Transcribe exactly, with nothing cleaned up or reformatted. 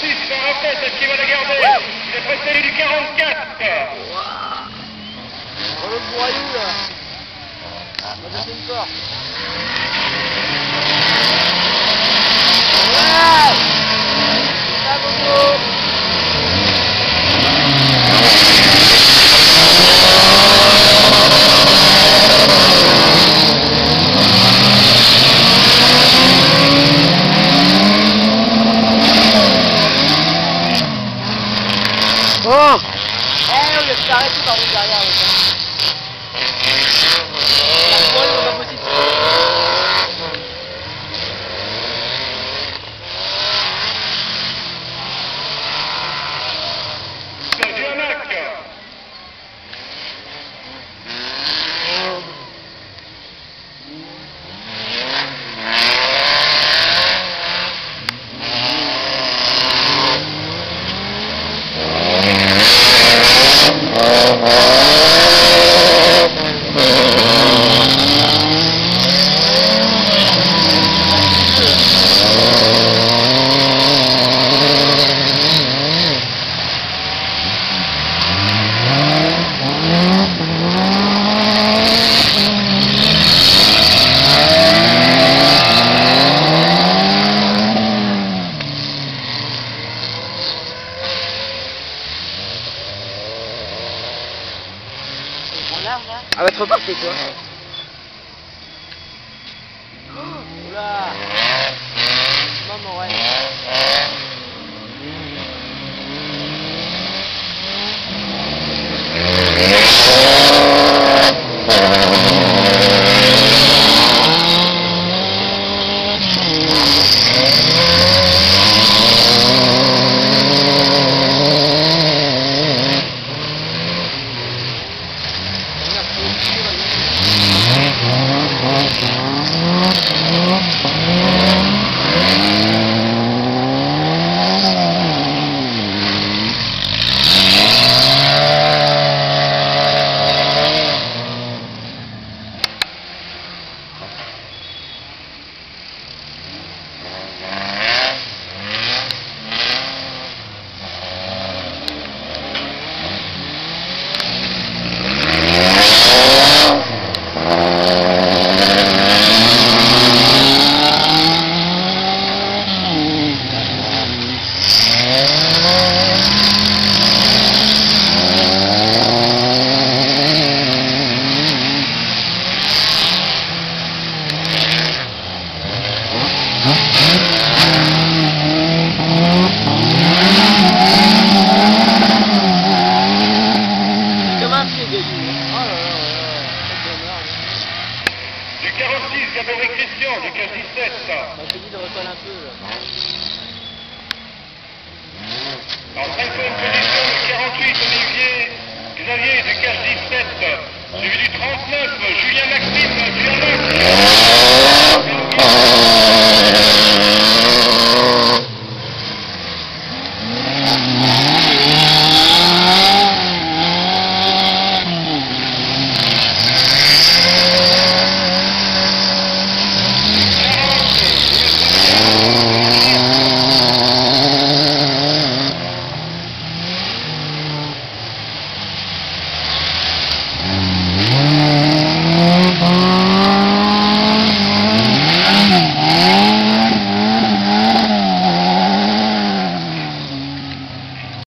six, c'est un rappel, est-ce qu'il va la garder? C'est précédé du quarante-quatre. Oh le broyou là. On va une porte. Ouais. Ça Bobo. Oh. Eh, on est arrêté par vous derrière. La poêle, on va pas possible. Sergio Amac. Ah va te repartir toi.